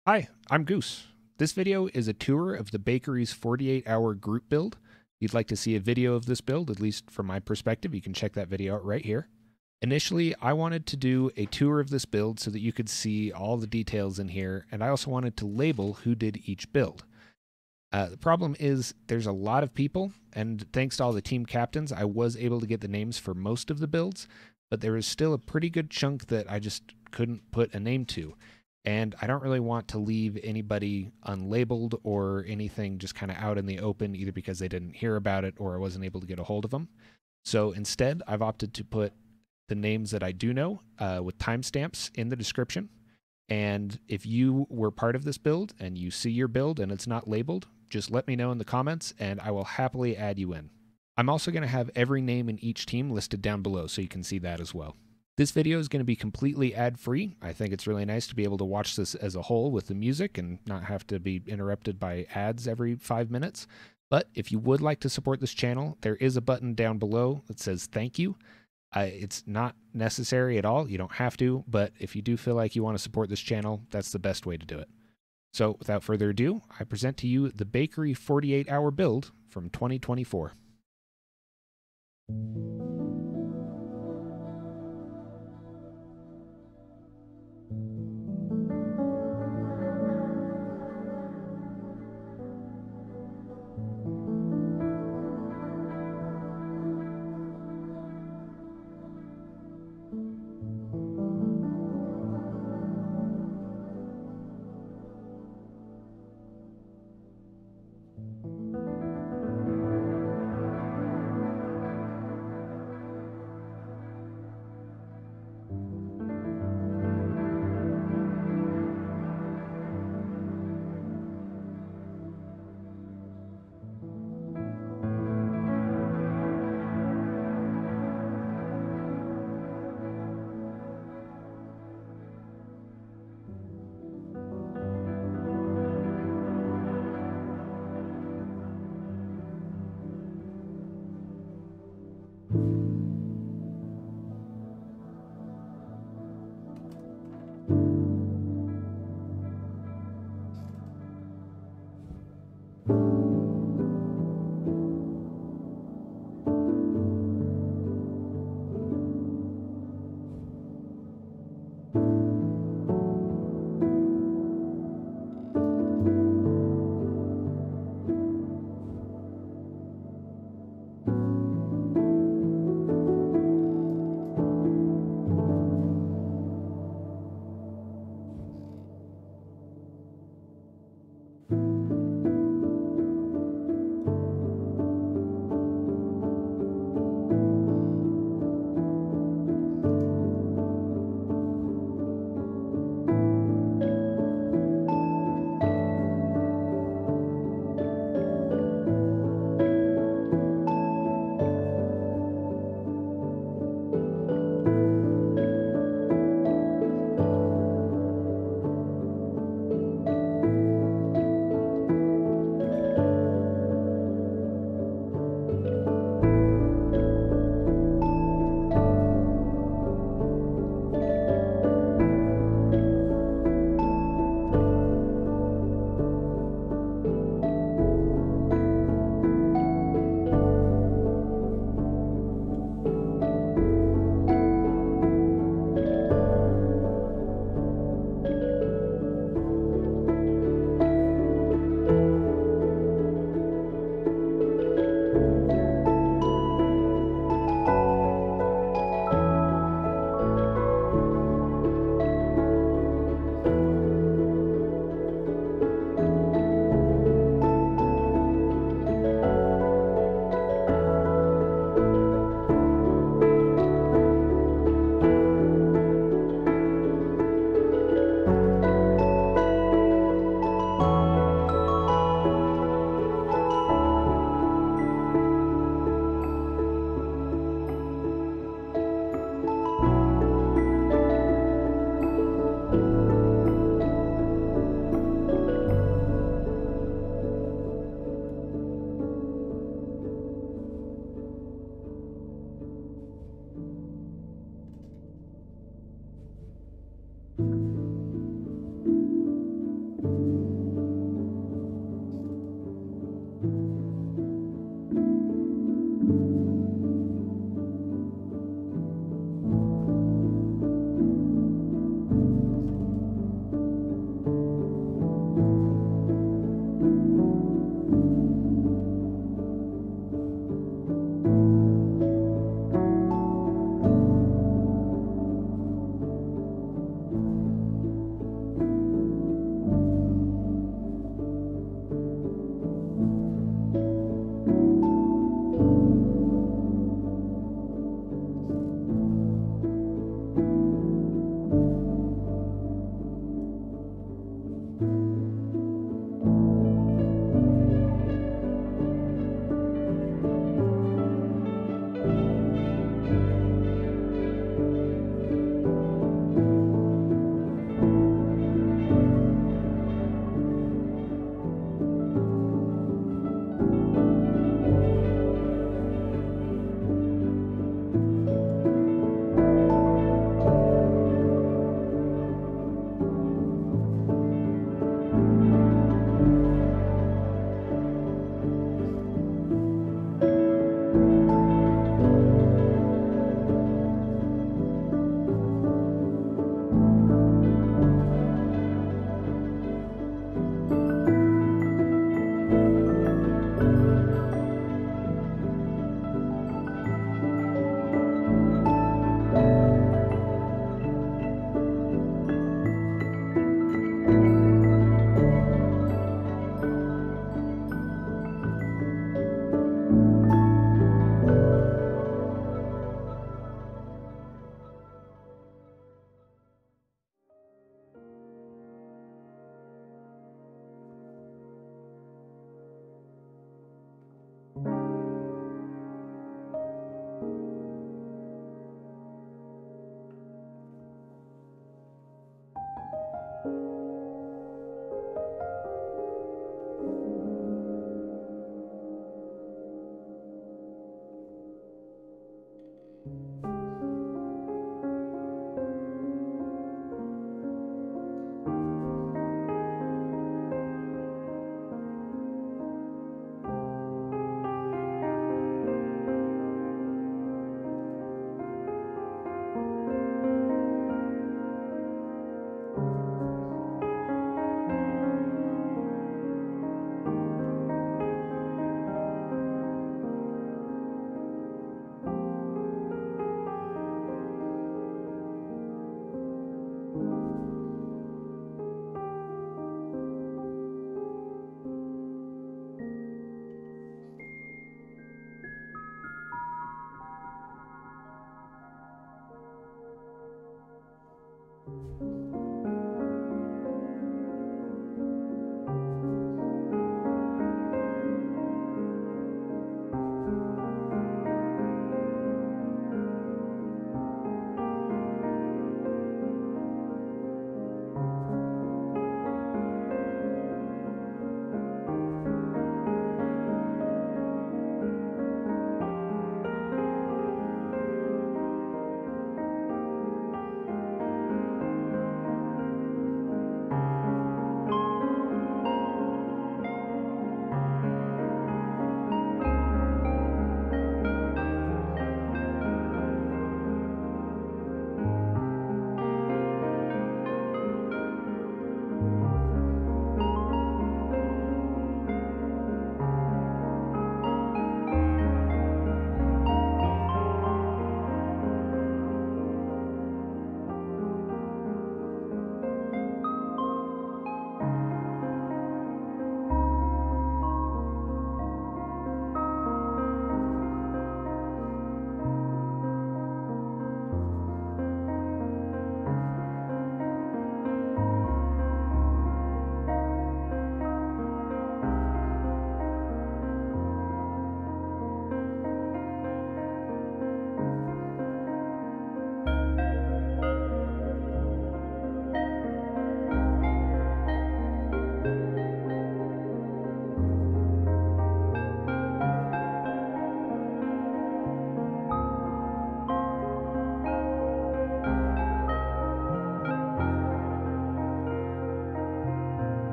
Hi, I'm Goose. This video is a tour of the bakery's 48-hour group build. If you'd like to see a video of this build, at least from my perspective, you can check that video out right here. Initially, I wanted to do a tour of this build so that you could see all the details in here, and I also wanted to label who did each build. The problem is there's a lot of people, and thanks to all the team captains, I was able to get the names for most of the builds, but there is still a pretty good chunk that I just couldn't put a name to. And I don't really want to leave anybody unlabeled or anything just kind of out in the open, either because they didn't hear about it or I wasn't able to get a hold of them. So instead, I've opted to put the names that I do know with timestamps in the description. And if you were part of this build and you see your build and it's not labeled, just let me know in the comments and I will happily add you in. I'm also going to have every name in each team listed down below so you can see that as well. This video is going to be completely ad-free. I think it's really nice to be able to watch this as a whole with the music and not have to be interrupted by ads every 5 minutes. But if you would like to support this channel, there is a button down below that says thank you. It's not necessary at all. You don't have to, but if you do feel like you want to support this channel, that's the best way to do it. So without further ado, I present to you the Bakery 48-hour build from 2024.